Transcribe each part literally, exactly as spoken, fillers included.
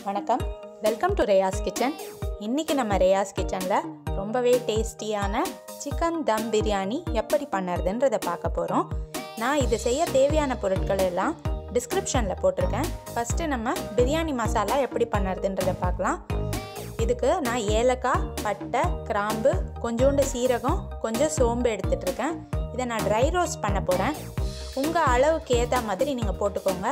வணக்கம், welcome to ரேயாஸ் kitchen. இன்றைக்கி நம்ம ரேயாஸ் கிச்சனில் ரொம்பவே டேஸ்டியான சிக்கன் தம் பிரியாணி எப்படி பண்ணுறதுன்றதை பார்க்க போகிறோம். நான் இது செய்ய தேவையான பொருட்கள் எல்லாம் டிஸ்கிரிப்ஷனில் போட்டிருக்கேன். ஃபஸ்ட்டு நம்ம பிரியாணி மசாலா எப்படி பண்ணுறதுன்றதை பார்க்கலாம். இதுக்கு நான் ஏலக்காய், பட்டை, கிராம்பு, கொஞ்சோண்டு சீரகம், கொஞ்சம் சோம்பு எடுத்துகிட்ருக்கேன். இதை நான் ட்ரை ரோஸ்ட் பண்ண போகிறேன். உங்கள் அளவுக்கு ஏற்ற மாதிரி நீங்கள் போட்டுக்கோங்க.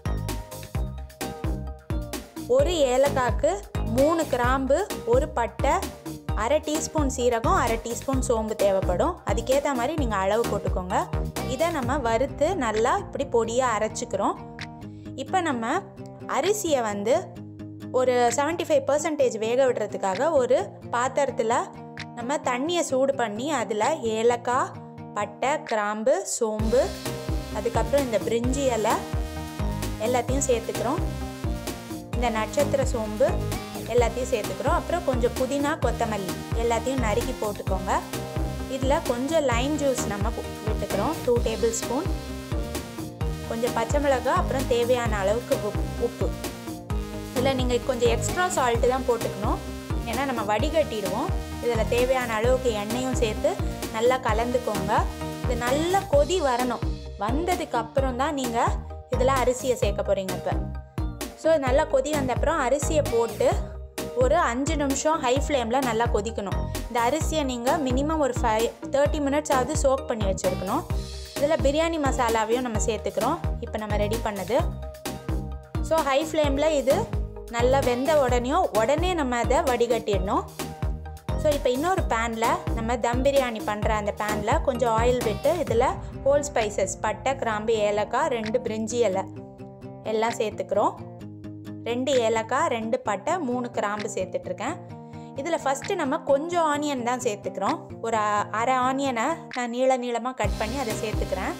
ஒரு ஏலக்காய்க்கு மூணு கிராம்பு, ஒரு பட்டை, அரை டீஸ்பூன் சீரகம், அரை டீஸ்பூன் சோம்பு தேவைப்படும். அதுக்கேற்ற மாதிரி நீங்கள் அளவு போட்டுக்கோங்க. இதை நம்ம வறுத்து நல்லா இப்படி பொடியாக அரைச்சிக்கிறோம். இப்போ நம்ம அரிசியை வந்து ஒரு செவன்ட்டி ஃபைவ் பர்சன்டேஜ் வேக விடுறதுக்காக ஒரு பாத்திரத்தில் நம்ம தண்ணியை சூடு பண்ணி அதில் ஏலக்காய், பட்டை, கிராம்பு, சோம்பு, அதுக்கப்புறம் இந்த பிரிஞ்சி இலை எல்லாத்தையும் சேர்த்துக்கிறோம். இந்த நட்சத்திர சோம்பு எல்லாத்தையும் சேர்த்துக்கிறோம். அப்புறம் கொஞ்சம் புதினா, கொத்தமல்லி எல்லாத்தையும் நறுக்கி போட்டுக்கோங்க. இதில் கொஞ்சம் லைம் ஜூஸ் நம்ம விட்டுக்கிறோம், டூ டேபிள் ஸ்பூன். கொஞ்சம் பச்சை மிளகாய், அப்புறம் தேவையான அளவுக்கு உப்பு. இதில் நீங்கள் கொஞ்சம் எக்ஸ்ட்ரா சால்ட்டு தான் போட்டுக்கணும், ஏன்னா நம்ம வடிகட்டிடுவோம். இதில் தேவையான அளவுக்கு எண்ணெயும் சேர்த்து நல்லா கலந்துக்கோங்க. இது நல்லா கொதி வரணும். வந்ததுக்கு அப்புறம் தான் நீங்கள் இதில் அரிசியை சேர்க்க போகிறீங்க. இப்போ ஸோ நல்லா கொதி வந்த அப்புறம் அரிசியை போட்டு ஒரு அஞ்சு நிமிஷம் ஹை ஃப்ளேமில் நல்லா கொதிக்கணும். இந்த அரிசியை நீங்கள் மினிமம் ஒரு ஃபைவ் தேர்ட்டி மினிட்ஸ் ஆகுது சோக் பண்ணி வச்சுருக்கணும். இதில் பிரியாணி மசாலாவையும் நம்ம சேர்த்துக்கிறோம். இப்போ நம்ம ரெடி பண்ணது. ஸோ ஹை ஃப்ளேமில் இது நல்லா வெந்த உடனேயும் உடனே நம்ம அதை வடிகட்டிடணும். ஸோ இப்போ இன்னொரு பேனில் நம்ம தம் பிரியாணி பண்ணுற அந்த பேனில் கொஞ்சம் ஆயில் விட்டு இதில் ஹோல் ஸ்பைசஸ், பட்டை, கிராம்பு, ஏலக்காய், ரெண்டு பிரிஞ்சி இலை எல்லாம் சேர்த்துக்கிறோம். ரெண்டு ஏலக்காய், ரெண்டு பட்டை, மூணு கிராம்பு சேர்த்துட்ருக்கேன். இதில் ஃபஸ்ட்டு நம்ம கொஞ்சம் ஆனியன் தான் சேர்த்துக்கிறோம். ஒரு அரை ஆனியனை நான் நீள நீளமாக கட் பண்ணி அதை சேர்த்துக்கிறேன்.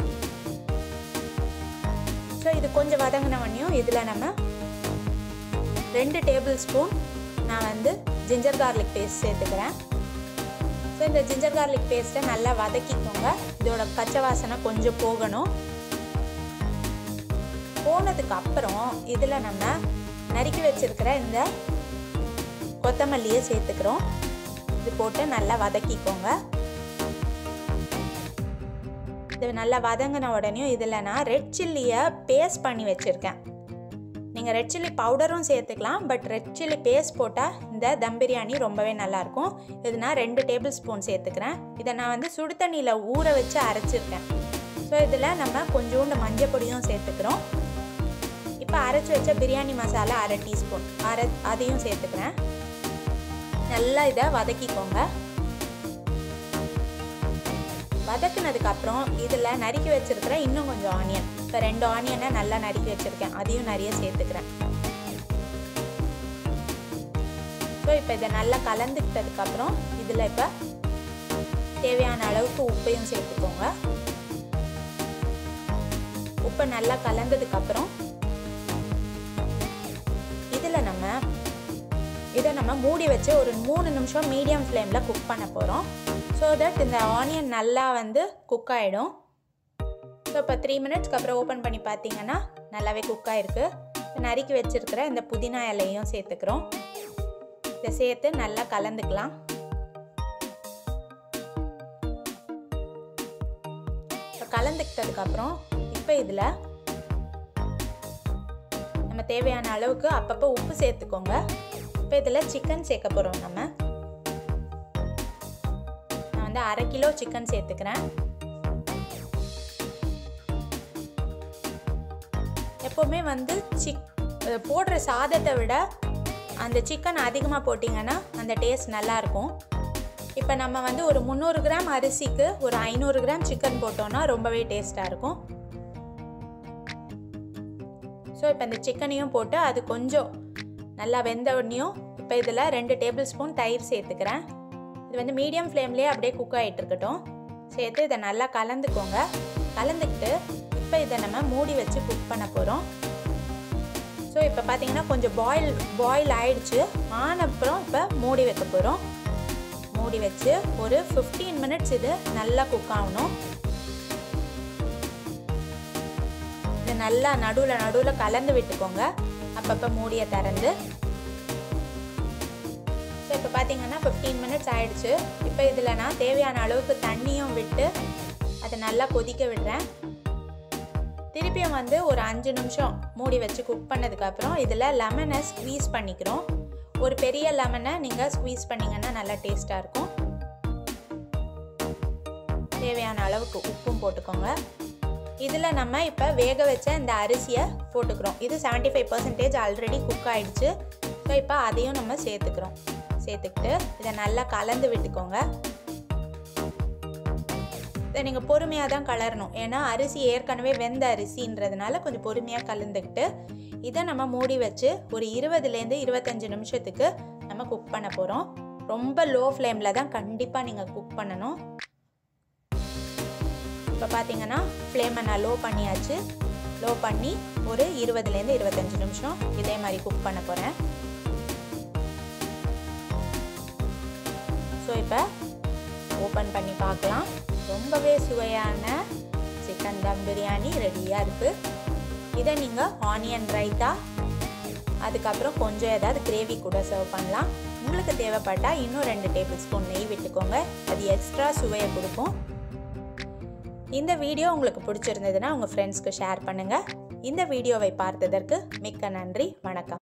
ஸோ இது கொஞ்சம் வதங்கினவனையும் இதில் நம்ம ரெண்டு டேபிள் ஸ்பூன் நான் வந்து ஜிஞ்சர் கார்லிக் பேஸ்ட் சேர்த்துக்கிறேன். ஸோ இந்த ஜிஞ்சர் கார்லிக் பேஸ்ட்டை நல்லா வதக்கிக்கோங்க. இதோட பச்சை வாசனை கொஞ்சம் போகணும். போனதுக்கு அப்புறம் இதில் நம்ம நறுக்கி வச்சிருக்கிற இந்த கொத்தமல்லியை சேர்த்துக்கிறோம். இது போட்டு நல்லா வதக்கிக்கோங்க. இது நல்லா வதங்கின உடனே இதில் நான் ரெட் சில்லியை பேஸ்ட் பண்ணி வச்சுருக்கேன். நீங்கள் ரெட் சில்லி பவுடரும் சேர்த்துக்கலாம், பட் ரெட் சில்லி பேஸ்ட் போட்டால் இந்த தம் பிரியாணி ரொம்பவே நல்லாயிருக்கும். இது நான் ரெண்டு டேபிள் ஸ்பூன் சேர்த்துக்கிறேன். இதை நான் வந்து சுடு தண்ணியில் ஊற வச்சு அரைச்சிருக்கேன். ஸோ இதில் நம்ம கொஞ்சோண்டு மஞ்சள் பொடியும் சேர்த்துக்கிறோம். இப்போ அரைச்சி வச்ச பிரியாணி மசாலா அரை டீஸ்பூன் அரை அதையும் சேர்த்துக்கிறேன். நல்லா இதை வதக்கிக்கோங்க. வதக்குனதுக்கப்புறம் இதில் நறுக்கி வச்சுருக்கிற இன்னும் கொஞ்சம் ஆனியன், இப்போ ரெண்டு ஆனியனை நல்லா நறுக்கி வச்சுருக்கேன், அதையும் நிறைய சேர்த்துக்கிறேன். ஸோ இப்போ இதை நல்லா கலந்துக்கிட்டதுக்கப்புறம் இதில் இப்போ தேவையான அளவுக்கு உப்பையும் சேர்த்துக்கோங்க. உப்பை நல்லா கலந்ததுக்கப்புறம் இதில் நம்ம இதை நம்ம மூடி வச்சு ஒரு மூணு நிமிஷம் மீடியம் ஃப்ளேமில் குக் பண்ண போகிறோம். ஸோ தட் இந்த ஆனியன் நல்லா வந்து குக் ஆகிடும். ஸோ இப்போ த்ரீ மினிட்ஸ்க்கு அப்புறம் ஓப்பன் பண்ணி பார்த்தீங்கன்னா நல்லாவே குக் ஆகிருக்கு. நறுக்கி வச்சுருக்கிற இந்த புதினா இலையும் சேர்த்துக்கிறோம். இதை சேர்த்து நல்லா கலந்துக்கலாம். இப்போ கலந்துக்கிட்டதுக்கப்புறம் இப்போ இதில் நம்ம தேவையான அளவுக்கு அப்பப்போ உப்பு சேர்த்துக்கோங்க. இப்போ இதில் சிக்கன் சேர்க்க போகிறோம். நம்ம நான் வந்து அரை கிலோ சிக்கன் சேர்த்துக்கிறேன். எப்போவுமே வந்து சிக் போடுற சாதத்தை விட அந்த சிக்கன் அதிகமாக போட்டிங்கன்னா அந்த டேஸ்ட் நல்லாயிருக்கும். இப்போ நம்ம வந்து ஒரு முந்நூறு கிராம் அரிசிக்கு ஒரு ஐநூறு கிராம் சிக்கன் போட்டோன்னா ரொம்பவே டேஸ்ட்டாக இருக்கும். ஸோ இப்போ இந்த சிக்கனையும் போட்டு அது கொஞ்சம் நல்லா வெந்த உடனேயும் இப்போ இதில் ரெண்டு டேபிள் ஸ்பூன் தயிர் சேர்த்துக்கிறேன். இது வந்து மீடியம் ஃப்ளேம்லேயே அப்படியே குக் ஆகிட்டு இருக்கட்டும். சேர்த்து இதை நல்லா கலந்துக்கோங்க. கலந்துக்கிட்டு இப்போ இதை நம்ம மூடி வச்சு குக் பண்ண போகிறோம். ஸோ இப்போ பார்த்தீங்கன்னா கொஞ்சம் பாயில் பாயில் ஆயிடுச்சு. ஆனப்புறம் இப்போ மூடி வைக்க போகிறோம். மூடி வச்சு ஒரு ஃபிஃப்டீன் மினிட்ஸ் இது நல்லா குக் ஆகணும். இது நல்லா நடுவில் நடுவில் கலந்து விட்டுக்கோங்க. அப்பப்போ மூடியை திறந்து இப்போ பார்த்தீங்கன்னா ஃபிஃப்டீன் மினிட்ஸ் ஆயிடுச்சு. இப்போ இதில் நான் தேவையான அளவுக்கு தண்ணியும் விட்டு அதை நல்லா கொதிக்க விடுறேன். திருப்பியும் வந்து ஒரு அஞ்சு நிமிஷம் மூடி வச்சு குக் பண்ணதுக்கப்புறம் இதில் லெமனை ஸ்க்வீஸ் பண்ணிக்கிறோம். ஒரு பெரிய லெமனை நீங்கள் ஸ்க்வீஸ் பண்ணிங்கன்னா நல்லா டேஸ்ட்டாக இருக்கும். தேவையான அளவுக்கு உப்பும் போட்டுக்கோங்க. இதில் நம்ம இப்போ வேக வச்ச இந்த அரிசியை போட்டுக்கிறோம். இது seventy five percentage already cook ஆகிடுச்சு. ஸோ இப்போ அதையும் நம்ம சேர்த்துக்கிறோம். சேர்த்துக்கிட்டு இதை நல்லா கலந்து விட்டுக்கோங்க. இதை நீங்கள் பொறுமையாக தான் கலரணும். ஏன்னா அரிசி ஏற்கனவே வெந்த அரிசின்றதுனால கொஞ்சம் பொறுமையாக கலந்துக்கிட்டு இதை நம்ம மூடி வச்சு ஒரு இருபதுலேருந்து இருபத்தஞ்சி நிமிஷத்துக்கு நம்ம குக் பண்ண போகிறோம். ரொம்ப லோ ஃப்ளேமில் தான் கண்டிப்பாக நீங்கள் குக் பண்ணணும். இப்போ பார்த்தீங்கன்னா ஃப்ளேமை நான் லோ பண்ணியாச்சு. லோ பண்ணி ஒரு இருபதுலேருந்து இருபத்தஞ்சி நிமிஷம் இதே மாதிரி குக் பண்ண போகிறேன். ஸோ இப்போ ஓப்பன் பண்ணி பார்க்கலாம். ரொம்பவே சுவையான சிக்கன் தம் பிரியாணி ரெடியாக இருக்குது. இதை நீங்கள் ஆனியன் ரைத்தா அதுக்கப்புறம் கொஞ்சம் ஏதாவது கிரேவி கூட சர்வ் பண்ணலாம். உங்களுக்கு தேவைப்பட்டால் இன்னும் ரெண்டு டேபிள் ஸ்பூன் நெய் விட்டுக்கோங்க. அது எக்ஸ்ட்ரா சுவையை கொடுக்கும். இந்த வீடியோ உங்களுக்கு பிடிச்சிருந்ததுன்னா உங்கள் ஃப்ரெண்ட்ஸ்க்கு ஷேர் பண்ணுங்கள். இந்த வீடியோவை பார்த்ததற்கு மிக்க நன்றி. வணக்கம்.